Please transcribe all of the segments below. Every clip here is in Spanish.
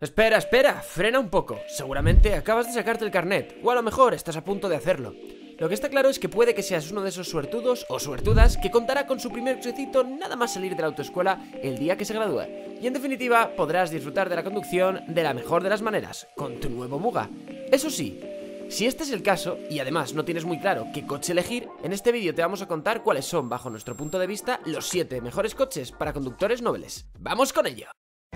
Espera, espera, frena un poco. Seguramente acabas de sacarte el carnet, o a lo mejor estás a punto de hacerlo. Lo que está claro es que puede que seas uno de esos suertudos o suertudas que contará con su primer cochecito nada más salir de la autoescuela el día que se gradúe. Y en definitiva podrás disfrutar de la conducción de la mejor de las maneras, con tu nuevo Muga. Eso sí, si este es el caso, y además no tienes muy claro qué coche elegir, en este vídeo te vamos a contar cuáles son, bajo nuestro punto de vista, los 7 mejores coches para conductores nobles. ¡Vamos con ello!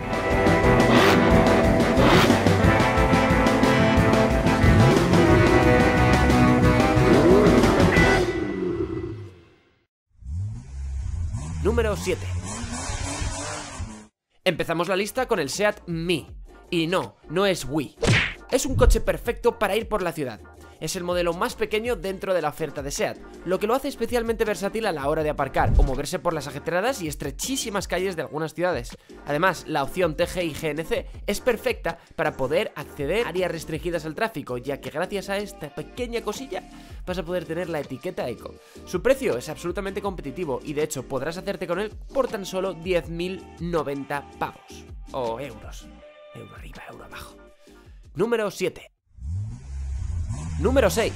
Número 7. Empezamos la lista con el Seat Mii. Y no es Wii. Es un coche perfecto para ir por la ciudad. Es el modelo más pequeño dentro de la oferta de Seat, lo que lo hace especialmente versátil a la hora de aparcar o moverse por las ajetreadas y estrechísimas calles de algunas ciudades. Además, la opción TGI GNC es perfecta para poder acceder a áreas restringidas al tráfico, ya que gracias a esta pequeña cosilla vas a poder tener la etiqueta Eco. Su precio es absolutamente competitivo y de hecho podrás hacerte con él por tan solo 10.090 pavos. O euros. Euro arriba, euro abajo. Número 7. Número 6.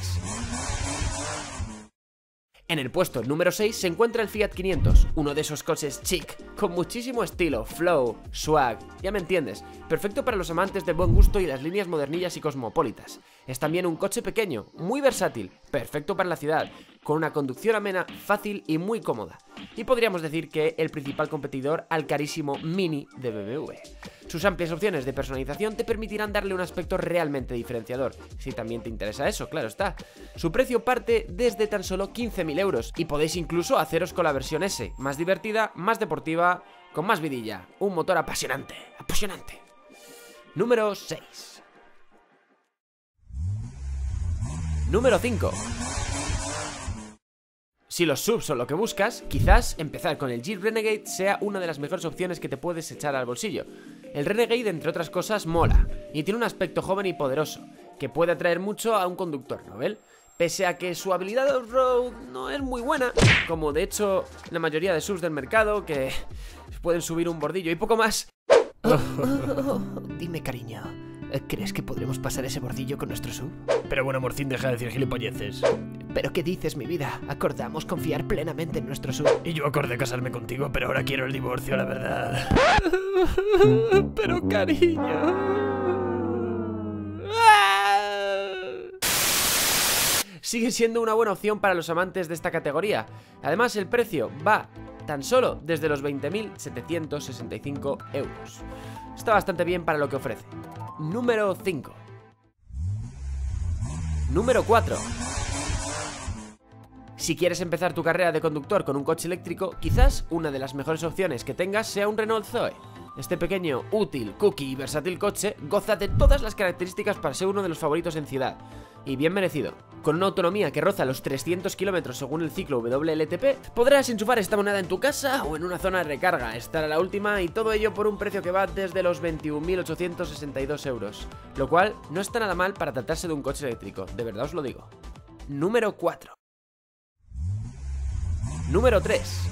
En el puesto número 6 se encuentra el Fiat 500, uno de esos coches chic, con muchísimo estilo, flow, swag, ya me entiendes, perfecto para los amantes del buen gusto y las líneas modernillas y cosmopolitas. Es también un coche pequeño, muy versátil, perfecto para la ciudad, con una conducción amena, fácil y muy cómoda. Y podríamos decir que el principal competidor al carísimo Mini de BMW. Sus amplias opciones de personalización te permitirán darle un aspecto realmente diferenciador, si también te interesa eso, claro está. Su precio parte desde tan solo 15.000 euros y podéis incluso haceros con la versión S, más divertida, más deportiva, con más vidilla, un motor apasionante, apasionante. Número 6. Número 5. Si los SUVs son lo que buscas, quizás empezar con el Jeep Renegade sea una de las mejores opciones que te puedes echar al bolsillo. El Renegade, entre otras cosas, mola, y tiene un aspecto joven y poderoso, que puede atraer mucho a un conductor novel, pese a que su habilidad de off-road no es muy buena, como de hecho la mayoría de SUVs del mercado, que pueden subir un bordillo y poco más. Dime, cariño, ¿crees que podremos pasar ese bordillo con nuestro SUV? Pero bueno, amorcín, deja de decir gilipolleces. ¿Pero qué dices, mi vida? Acordamos confiar plenamente en nuestro SUV. Y yo acordé casarme contigo, pero ahora quiero el divorcio, la verdad. Pero cariño... Sigue siendo una buena opción para los amantes de esta categoría. Además, el precio va tan solo desde los 20.765 euros. Está bastante bien para lo que ofrece. Número 5. Número 4. Si quieres empezar tu carrera de conductor con un coche eléctrico, quizás una de las mejores opciones que tengas sea un Renault Zoe. Este pequeño, útil, cookie y versátil coche goza de todas las características para ser uno de los favoritos en ciudad. Y bien merecido. Con una autonomía que roza los 300 km según el ciclo WLTP, podrás enchufar esta moneda en tu casa o en una zona de recarga, estar a la última y todo ello por un precio que va desde los 21.862 euros. Lo cual no está nada mal para tratarse de un coche eléctrico, de verdad os lo digo. Número 4. Número 3.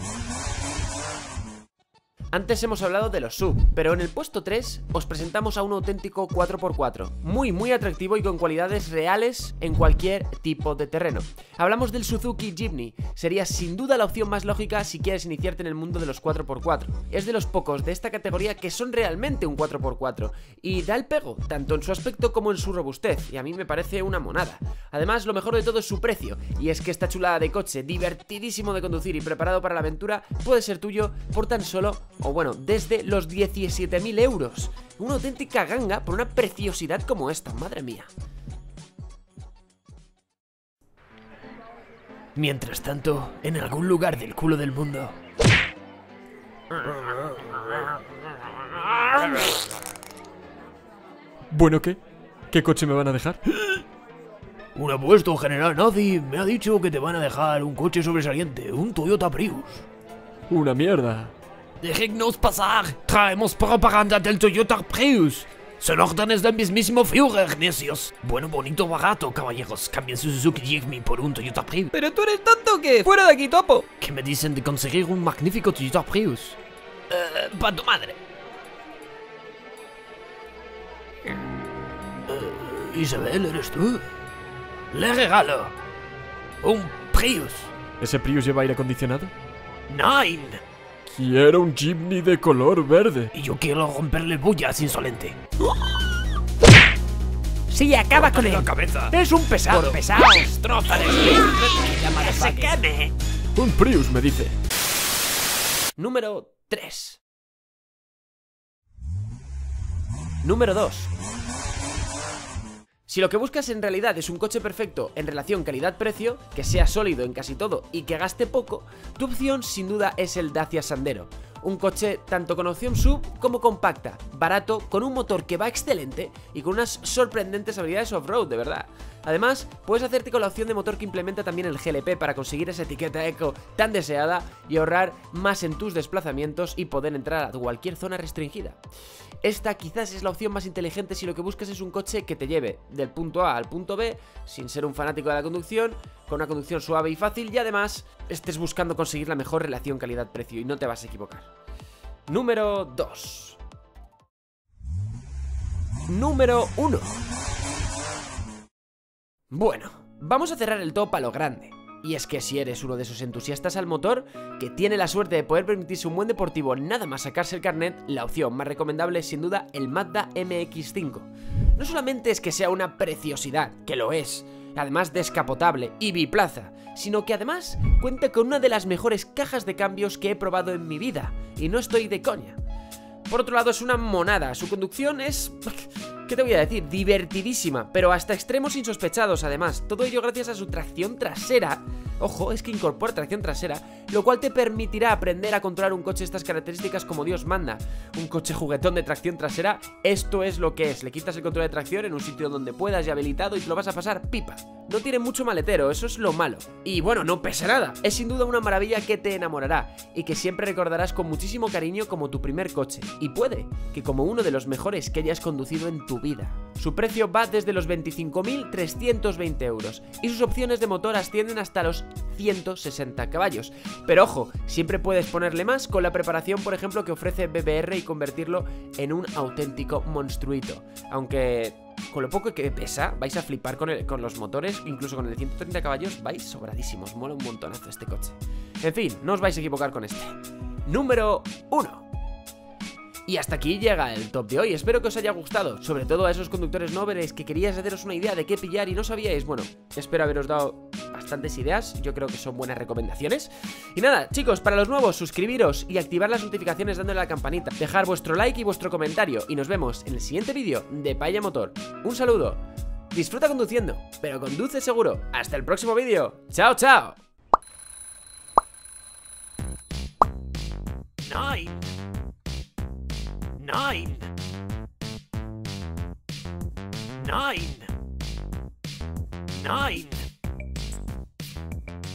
Antes hemos hablado de los SUV, pero en el puesto 3 os presentamos a un auténtico 4x4, muy atractivo y con cualidades reales en cualquier tipo de terreno. Hablamos del Suzuki Jimny, sería sin duda la opción más lógica si quieres iniciarte en el mundo de los 4x4. Es de los pocos de esta categoría que son realmente un 4x4 y da el pego, tanto en su aspecto como en su robustez, y a mí me parece una monada. Además, lo mejor de todo es su precio, y es que esta chulada de coche, divertidísimo de conducir y preparado para la aventura, puede ser tuyo por tan solo... o bueno, desde los 17.000 euros. Una auténtica ganga por una preciosidad como esta, madre mía. Mientras tanto, en algún lugar del culo del mundo... Bueno, ¿qué? ¿Qué coche me van a dejar? Un apuesto general nazi me ha dicho que te van a dejar un coche sobresaliente, un Toyota Prius. Una mierda. Dejadnos pasar, traemos propaganda del Toyota Prius. Son órdenes del mismísimo Führer, necios. Bueno, bonito, barato, caballeros. Cambien su Suzuki Jimny por un Toyota Prius. ¿Pero tú eres tonto o qué? ¡Fuera de aquí, topo! ¿Qué me dicen de conseguir un magnífico Toyota Prius? Pa' tu madre. Isabel, ¿eres tú? Le regalo un Prius. ¿Ese Prius lleva aire acondicionado? Nine. Quiero un Jeepney de color verde. Y yo quiero romperle bullas, insolente. Sí, acaba con la él. cabeza. Es un pesado, pesado. Destrózale. Que se queme. Un Prius, me dice. Número 3. Número 2. Si lo que buscas en realidad es un coche perfecto en relación calidad-precio, que sea sólido en casi todo y que gaste poco, tu opción sin duda es el Dacia Sandero. Un coche tanto con opción sub como compacta, barato, con un motor que va excelente y con unas sorprendentes habilidades off-road, de verdad. Además, puedes hacerte con la opción de motor que implementa también el GLP para conseguir esa etiqueta eco tan deseada y ahorrar más en tus desplazamientos y poder entrar a cualquier zona restringida. Esta quizás es la opción más inteligente si lo que buscas es un coche que te lleve del punto A al punto B sin ser un fanático de la conducción, con una conducción suave y fácil y además estés buscando conseguir la mejor relación calidad-precio y no te vas a equivocar. Número 2. Número 1. Bueno, vamos a cerrar el top a lo grande. Y es que si eres uno de esos entusiastas al motor, que tiene la suerte de poder permitirse un buen deportivo nada más sacarse el carnet, la opción más recomendable es sin duda el Mazda MX-5. No solamente es que sea una preciosidad, que lo es, además descapotable y biplaza, sino que además cuenta con una de las mejores cajas de cambios que he probado en mi vida, y no estoy de coña. Por otro lado es una monada, su conducción es... ¿qué te voy a decir? Divertidísima, pero hasta extremos insospechados además, todo ello gracias a su tracción trasera. Ojo, es que incorpora tracción trasera, lo cual te permitirá aprender a controlar un coche de estas características como Dios manda. Un coche juguetón de tracción trasera, esto es lo que es, le quitas el control de tracción en un sitio donde puedas y habilitado y te lo vas a pasar pipa. No tiene mucho maletero, eso es lo malo. Y bueno, no pesa nada, es sin duda una maravilla que te enamorará y que siempre recordarás con muchísimo cariño como tu primer coche. Y puede que como uno de los mejores que hayas conducido en tu vida. Su precio va desde los 25.320 euros y sus opciones de motor ascienden hasta los 160 caballos. Pero ojo, siempre puedes ponerle más con la preparación, por ejemplo, que ofrece BBR y convertirlo en un auténtico monstruito. Aunque con lo poco que pesa, vais a flipar con los motores, incluso con el 130 caballos vais sobradísimos, mola un montonazo este coche. En fin, no os vais a equivocar con este. Número 1. Y hasta aquí llega el top de hoy, espero que os haya gustado, sobre todo a esos conductores nobles que queríais haceros una idea de qué pillar y no sabíais. Bueno, espero haberos dado bastantes ideas, yo creo que son buenas recomendaciones. Y nada, chicos, para los nuevos, suscribiros y activar las notificaciones dándole a la campanita, dejar vuestro like y vuestro comentario, y nos vemos en el siguiente vídeo de Paella Motor. Un saludo, disfruta conduciendo, pero conduce seguro. Hasta el próximo vídeo, chao, chao. Nine. Nine. Nine.